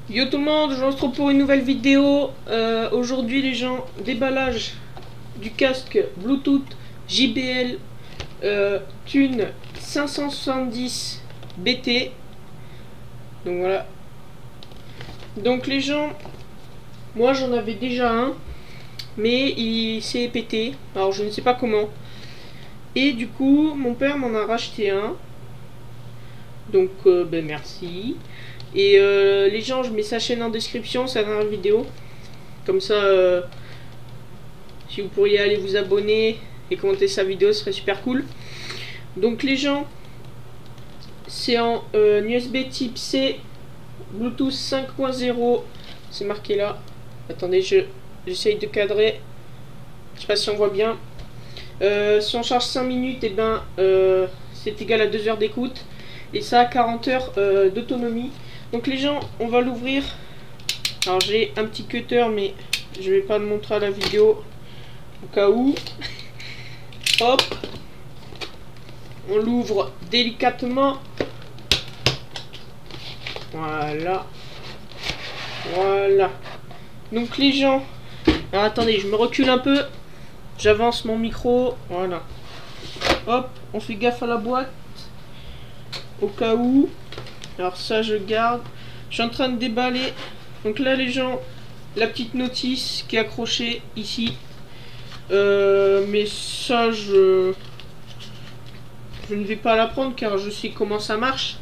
Yo tout le monde, je vous retrouve pour une nouvelle vidéo. Aujourd'hui les gens, déballage du casque Bluetooth JBL Thune 570 BT. Donc voilà. Donc les gens, moi j'en avais déjà un, mais il s'est pété. Alors je ne sais pas comment. Et du coup mon père m'en a racheté un. Donc ben merci. Et les gens, je mets sa chaîne en description, sa dernière vidéo. Comme ça, si vous pourriez aller vous abonner et commenter sa vidéo, ce serait super cool. Donc les gens, c'est en USB type C, Bluetooth 5.0. C'est marqué là. Attendez, j'essaye de cadrer. Je sais pas si on voit bien. Si on charge 5 minutes, et ben, c'est égal à 2 heures d'écoute. Et ça a 40 heures d'autonomie. Donc les gens, on va l'ouvrir. Alors j'ai un petit cutter, mais je vais pas le montrer à la vidéo au cas où. Hop, on l'ouvre délicatement. Voilà, voilà. Donc les gens, alors attendez, je me recule un peu. J'avance mon micro. Voilà. Hop, on fait gaffe à la boîte au cas où. Alors ça je garde. Je suis en train de déballer. Donc là les gens, la petite notice qui est accrochée ici. Mais ça je ne vais pas la prendre car je sais comment ça marche.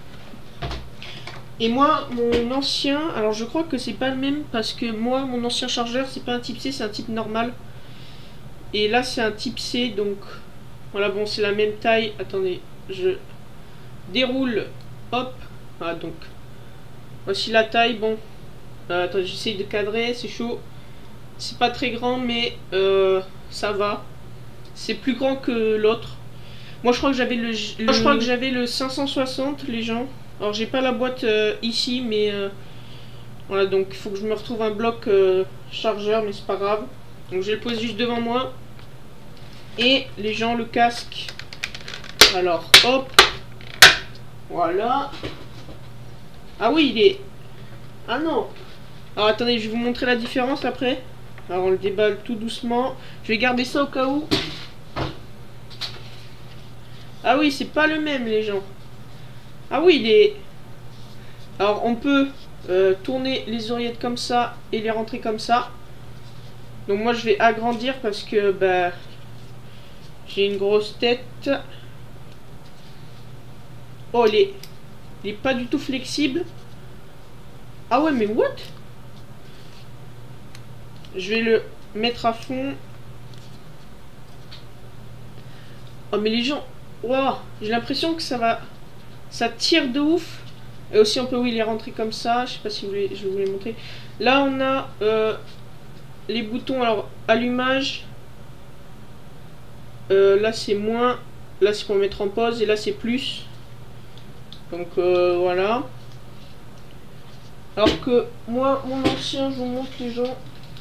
Et moi mon ancien, alors je crois que c'est pas le même parce que moi mon ancien chargeur c'est pas un type C, c'est un type normal. Et là c'est un type C, donc voilà, bon c'est la même taille. Attendez, je déroule. Hop. Ah, donc voici la taille. Bon, attends, j'essaye de cadrer, c'est chaud. C'est pas très grand, mais ça va. C'est plus grand que l'autre. Moi je crois que j'avais le 560, les gens. Alors j'ai pas la boîte ici, mais voilà, donc il faut que je me retrouve un bloc chargeur, mais c'est pas grave. Donc je le pose juste devant moi. Et les gens, le casque. Alors hop, voilà. Ah oui, il est... Ah non. Alors attendez, je vais vous montrer la différence après. Alors on le déballe tout doucement. Je vais garder ça au cas où. Ah oui, c'est pas le même les gens. Ah oui, il est... Alors on peut tourner les oreillettes comme ça et les rentrer comme ça. Donc moi je vais agrandir parce que bah, j'ai une grosse tête. Oh, il est pas du tout flexible. Ah ouais, mais what? Je vais le mettre à fond. Oh mais les gens, wow, j'ai l'impression que ça tire de ouf. Et aussi on peut, oui, les rentrer comme ça. Je sais pas si je vais vous les montrer. Là on a les boutons. Alors allumage. Là c'est moins. Là c'est pour mettre en pause. Et là c'est plus. Donc voilà. Alors que moi, mon ancien, je vous montre les gens.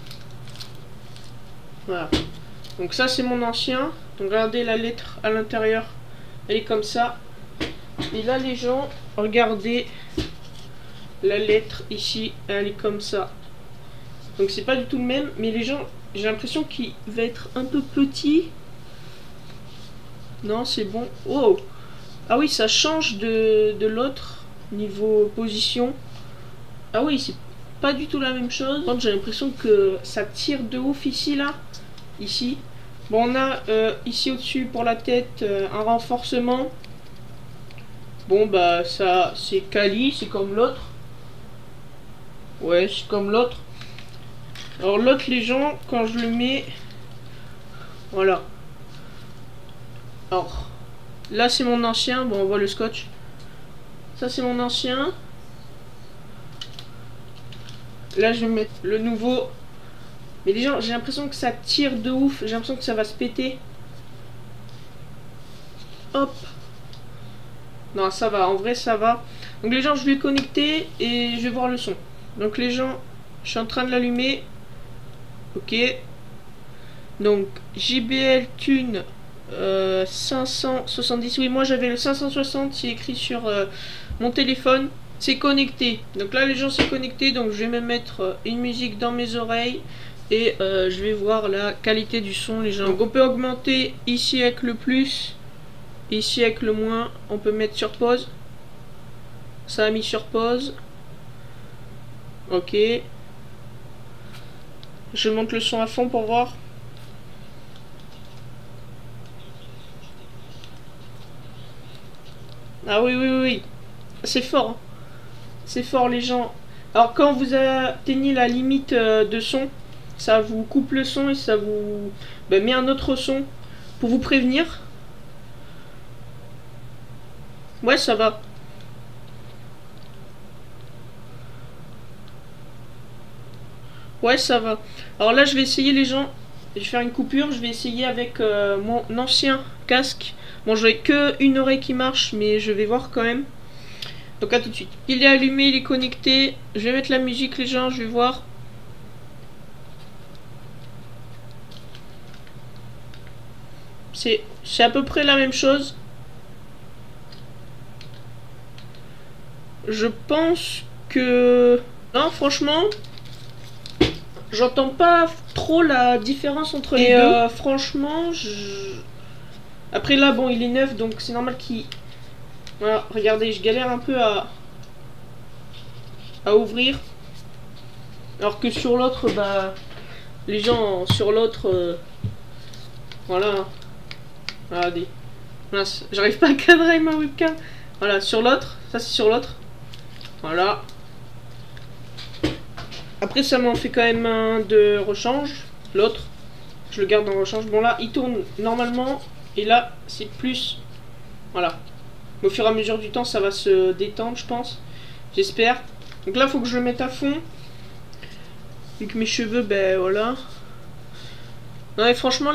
Voilà. Donc ça c'est mon ancien. Donc regardez la lettre à l'intérieur. Elle est comme ça. Et là les gens, regardez la lettre ici. Elle est comme ça. Donc c'est pas du tout le même. Mais les gens, j'ai l'impression qu'il va être un peu petit. Non, c'est bon. Oh. Ah oui, ça change de l'autre niveau position. Ah oui, c'est pas du tout la même chose. J'ai l'impression que ça tire de ouf ici, là. Ici. Bon, on a ici au-dessus pour la tête un renforcement. Bon, bah ça, c'est quali, c'est comme l'autre. Ouais, c'est comme l'autre. Alors l'autre, les gens, quand je le mets... Voilà. Alors, là c'est mon ancien. Bon, on voit le scotch. Ça c'est mon ancien. Là je vais mettre le nouveau. Mais les gens, j'ai l'impression que ça tire de ouf. J'ai l'impression que ça va se péter. Hop. Non, ça va, en vrai ça va. Donc les gens, je vais connecter et je vais voir le son. Donc les gens, je suis en train de l'allumer. Ok. Donc JBL Thune 570. Oui, moi j'avais le 560, c'est écrit sur mon téléphone. C'est connecté. Donc là les gens c'est connecté. Donc je vais me mettre une musique dans mes oreilles. Et je vais voir la qualité du son les gens. Donc on peut augmenter ici avec le plus. Ici avec le moins. On peut mettre sur pause. Ça a mis sur pause. Ok. Je monte le son à fond pour voir. Ah oui, oui, oui. C'est fort. Hein. C'est fort les gens. Alors quand vous atteignez la limite de son, ça vous coupe le son et ça vous met un autre son pour vous prévenir. Ouais, ça va. Ouais, ça va. Alors là, je vais essayer les gens. Je vais faire une coupure. Je vais essayer avec mon ancien casque. Bon, j'ai que une oreille qui marche, mais je vais voir quand même. Donc à tout de suite. Il est allumé, il est connecté. Je vais mettre la musique les gens, je vais voir. C'est à peu près la même chose. Je pense que... Non, franchement... J'entends pas trop la différence entre les deux. Franchement, après là, bon, il est neuf, donc c'est normal qu'il... Voilà, regardez, je galère un peu à ouvrir. Alors que sur l'autre, bah... Les gens sur l'autre... voilà. Regardez. J'arrive pas à cadrer ma webcam. Voilà, sur l'autre. Ça, c'est sur l'autre. Voilà. Après, ça m'en fait quand même un de rechange. L'autre, je le garde en rechange. Bon, là, il tourne normalement. Et là, c'est plus... Voilà. Au fur et à mesure du temps, ça va se détendre, je pense. J'espère. Donc là, il faut que je le mette à fond. Vu que mes cheveux, ben voilà. Non, et franchement,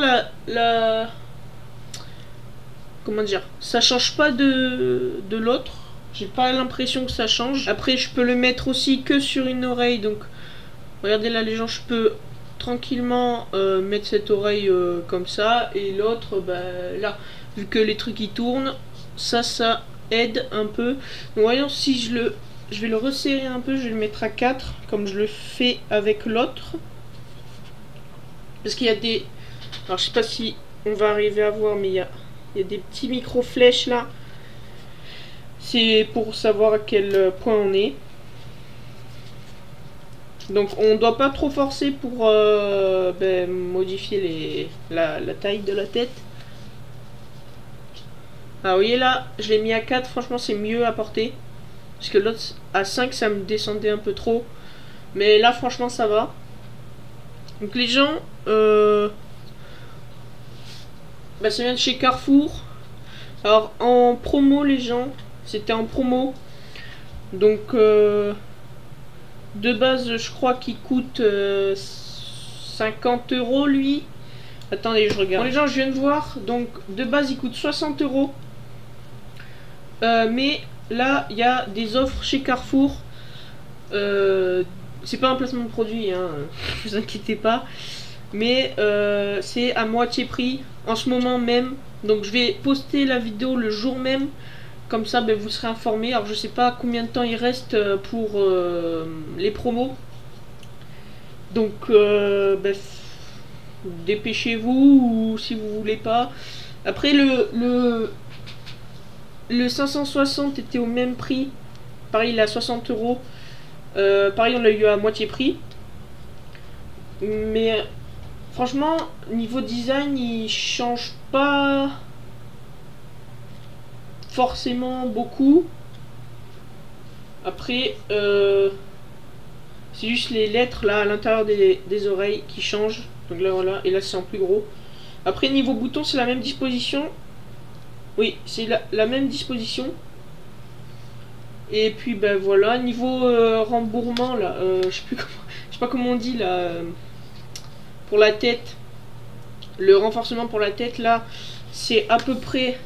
comment dire, ça change pas de l'autre. J'ai pas l'impression que ça change. Après, je peux le mettre aussi que sur une oreille. Donc, regardez là, les gens, je peux tranquillement mettre cette oreille comme ça. Et l'autre, bah, là, vu que les trucs ils tournent, ça aide un peu. Donc, voyons si je vais le resserrer un peu. Je vais le mettre à 4, comme je le fais avec l'autre. Parce qu'il y a des... Alors, je sais pas si on va arriver à voir, mais il y a des petits micro-flèches là. C'est pour savoir à quel point on est. Donc on ne doit pas trop forcer pour modifier la taille de la tête. Ah, vous voyez là, je l'ai mis à 4, franchement c'est mieux à porter. Parce que l'autre à 5 ça me descendait un peu trop. Mais là franchement ça va. Donc les gens, ça vient de chez Carrefour. Alors en promo les gens, c'était en promo. Donc de base je crois qu'il coûte 50 € lui. Attendez, je regarde. Bon, les gens, je viens de voir. Donc de base il coûte 60 €. Mais là il y a des offres chez Carrefour. C'est pas un placement de produit, hein, ne vous inquiétez pas. Mais c'est à moitié prix en ce moment même. Donc je vais poster la vidéo le jour même. Comme ça vous serez informés. Alors je sais pas combien de temps il reste pour les promos. Donc dépêchez-vous, ou si vous voulez pas. Après le 560 était au même prix. Pareil, il est à 60 €. Pareil, on l'a eu à moitié prix. Mais franchement, niveau design, il change pas forcément beaucoup. Après, c'est juste les lettres là à l'intérieur des oreilles qui changent. Donc là, voilà, et là c'est en plus gros. Après, niveau bouton, c'est la même disposition. Oui, c'est la même disposition. Et puis voilà, niveau rembourrement là, je sais pas comment on dit là, pour la tête, le renforcement pour la tête là, c'est à peu près,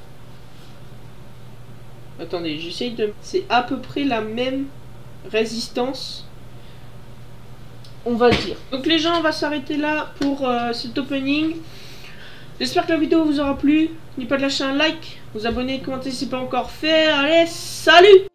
attendez, j'essaye de, c'est à peu près la même résistance, on va dire. Donc les gens, on va s'arrêter là pour cet opening. J'espère que la vidéo vous aura plu. N'oubliez pas de lâcher un like, vous abonner, commenter si ce n'est pas encore fait. Allez, salut!